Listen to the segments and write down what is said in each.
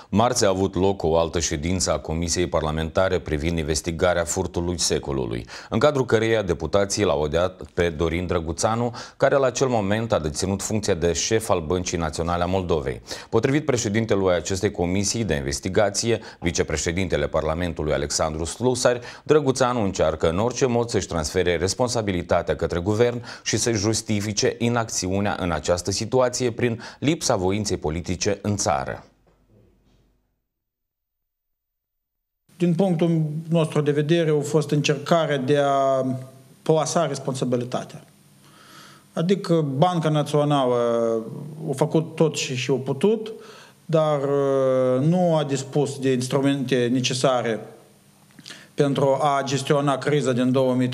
Marți a avut loc o altă ședință a Comisiei Parlamentare privind investigarea furtului secolului, în cadrul căreia deputații l-au audiat pe Dorin Drăguțanu, care la acel moment a deținut funcția de șef al Băncii Naționale a Moldovei. Potrivit președintelui acestei comisii de investigație, vicepreședintele Parlamentului Alexandru Slusari, Drăguțanu încearcă în orice mod să-și transfere responsabilitatea către guvern și să-și justifice inacțiunea în această situație prin lipsa voinței politice în țară. Din punctul nostru de vedere, a fost încercare de a plasa responsabilitatea. Adică Banca Națională a făcut tot și a putut, dar nu a dispus de instrumente necesare pentru a gestiona criza din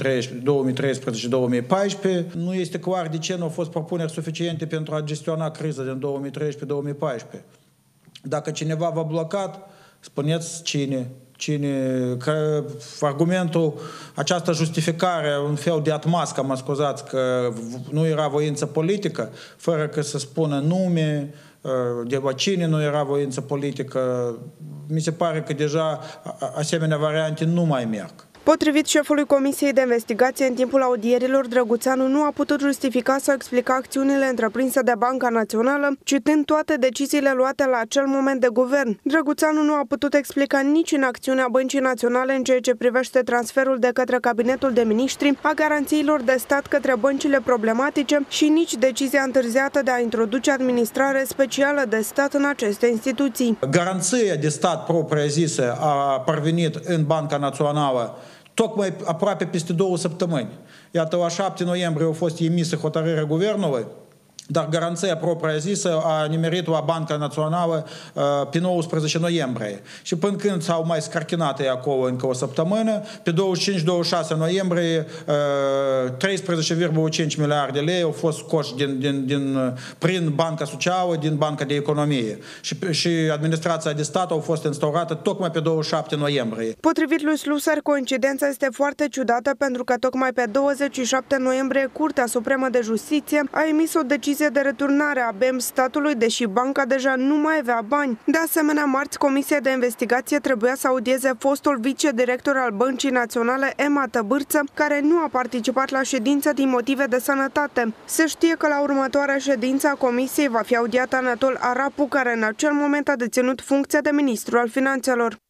2013-2014. Nu este clar de ce nu au fost propuneri suficiente pentru a gestiona criza din 2013-2014. Dacă cineva v-a blocat, spuneți cine. Că argumentul, această justificare, un fel de atmască, mă scuzați, că nu era voință politică, fără că să spună nume, de la cine nu era voință politică, mi se pare că deja asemenea variante nu mai merg. Potrivit șefului Comisiei de Investigație, în timpul audierilor, Drăguțanu nu a putut justifica sau explica acțiunile întreprinse de Banca Națională, citând toate deciziile luate la acel moment de guvern. Drăguțanu nu a putut explica nici în acțiunea Băncii Naționale în ceea ce privește transferul de către Cabinetul de Miniștri a garanțiilor de stat către băncile problematice și nici decizia întârziată de a introduce administrare specială de stat în aceste instituții. Garanția de stat propriu-zisă a parvenit în Banca Națională tocmai aproape peste 2 săptămâni. Iată, la 7 noiembrie a fost emisă hotărârea guvernului, dar garanția propriu-zisă a nimerit la Banca Națională pe 19 noiembrie. Și până când s-au mai scarcinat ei acolo încă o săptămână, pe 25-26 noiembrie 13,5 miliarde de lei au fost scoși prin Banca Socială, din Banca de Economie. Și administrația de stat a fost instaurată tocmai pe 27 noiembrie. Potrivit lui Slusar, coincidența este foarte ciudată pentru că tocmai pe 27 noiembrie Curtea Supremă de Justiție a emis o decizie de returnare a BEM statului, deși banca deja nu mai avea bani. De asemenea, marți, Comisia de Investigație trebuia să audieze fostul vicedirector al Băncii Naționale, Emma Tăbârță, care nu a participat la ședință din motive de sănătate. Se știe că la următoarea ședință a Comisiei va fi audiat Anatol Arapu, care în acel moment a deținut funcția de ministru al Finanțelor.